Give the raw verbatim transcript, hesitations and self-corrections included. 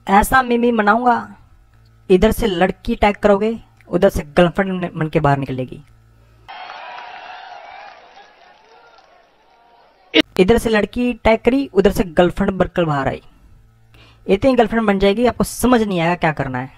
ऐसा मीमी बनाऊंगा, इधर से लड़की टैग करोगे, उधर से गर्लफ्रेंड बन के बाहर निकलेगी। इधर से लड़की टैग करी, उधर से गर्लफ्रेंड बनकर बाहर आई। इतनी गर्लफ्रेंड बन जाएगी आपको समझ नहीं आएगा क्या करना है।